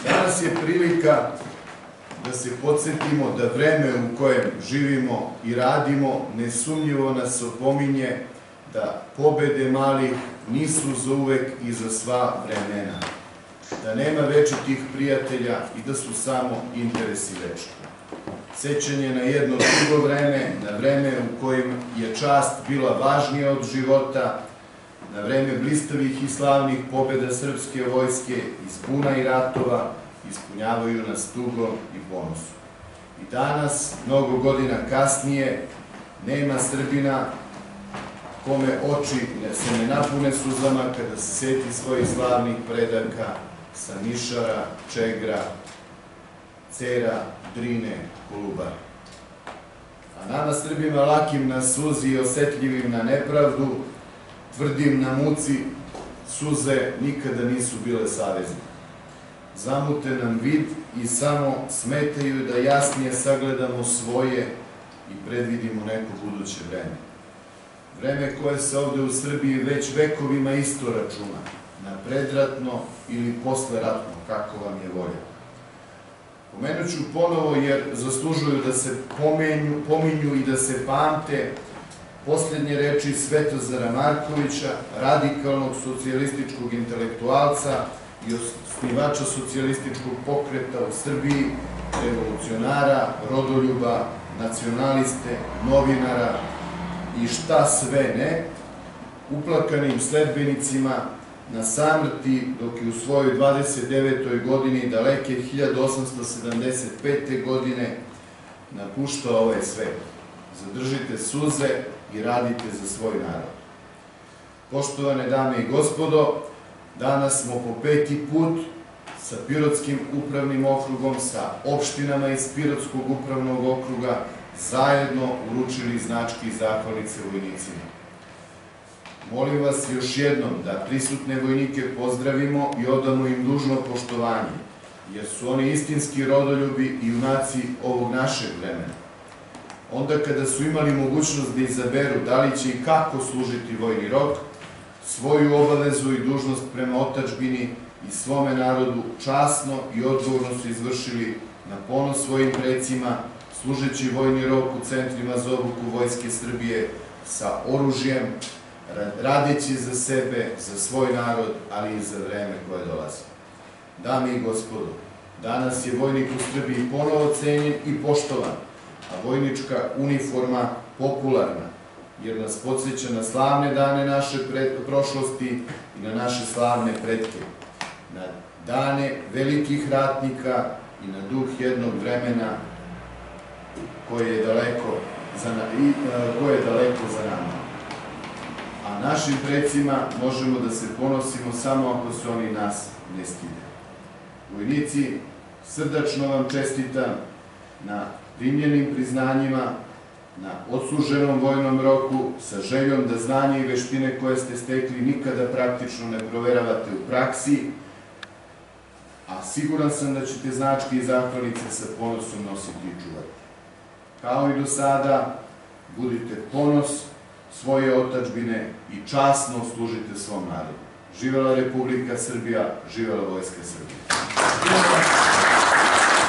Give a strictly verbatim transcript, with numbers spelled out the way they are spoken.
Danas je prilika da se podsjetimo da vreme u kojem živimo i radimo nesumnjivo nas opominje da pobede malih nisu za uvek i za sva vremena, da nema večitih prijatelja i da su samo interesi večni. Sećanje na jedno drugo vreme, na vreme u kojem je čast bila važnija od života, na vreme blistavih i slavnih pobjeda srpske vojske iz buna i ratova, ispunjavaju nas tugom i ponosom. I danas, mnogo godina kasnije, nema Srbina kome oči se ne napune suzama kada se seti svojih slavnih predaka sa Nišara, Čegra, Cera, Drine, Kolubare. A nama Srbima lakim na suzi i osetljivim na nepravdu, tvrdim na muci, suze nikada nisu bile savezne. Zamute nam vid i samo smetaju da jasnije sagledamo svoje i predvidimo neko buduće vreme. Vreme koje se ovde u Srbiji već vekovima isto računa, na predratno ili posleratno, kako vam je volja. Pomenut ću ponovo jer zaslužuju da se pominju i da se pamte posljednje reči Svetozara Markovića, radikalnog socijalističkog intelektualca i osnivača socijalističkog pokreta u Srbiji, revolucionara, rodoljuba, nacionaliste, novinara i šta sve ne, uplakanim sledbenicima na samrti dok je u svojoj dvadeset devetoj godini daleke hiljadu osamsto sedamdeset pete. godine napuštao ovaj svet. Zadržite suze i radite za svoj narod. Poštovane dame i gospodo, danas smo po peti put sa Pirotskim upravnim okrugom, sa opštinama iz Pirotskog upravnog okruga zajedno uručili značke i zahvalnice vojnicima. Molim vas još jednom da prisutne vojnike pozdravimo i odamo im dužno poštovanje, jer su oni istinski rodoljubi i junaci ovog našeg vremena. Onda kada su imali mogućnost da izaberu da li će i kako služiti vojni rok, svoju obavezu i dužnost prema otadžbini i svome narodu časno i odgovorno su izvršili na ponos svojim precima, služeći vojni rok u centrima za obuku Vojske Srbije sa oružjem, radeći za sebe, za svoj narod, ali i za vreme koje dolazi. Dame i gospodo, danas je vojnik u Srbiji ponovo cenjen i poštovan, a vojnička uniforma popularna, jer nas podsjeća na slavne dane naše prošlosti i na naše slavne pretke, na dane velikih ratnika i na duh jednog vremena koje je daleko za nama. A našim precima možemo da se ponosimo samo ako se oni nas ne stide. Vojnici, srdačno vam čestitam na primljenim priznanjima, na odsluženom vojnom roku, sa željom da znanje i veštine koje ste stekli nikada praktično ne proveravate u praksi, a siguran sam da ćete značke i zahvalnice sa ponosom nositi i čuvati. Kao i do sada, budite ponos svoje otadžbine i časno služite svom narodu. Živela Republika Srbija, živela Vojska Srbije.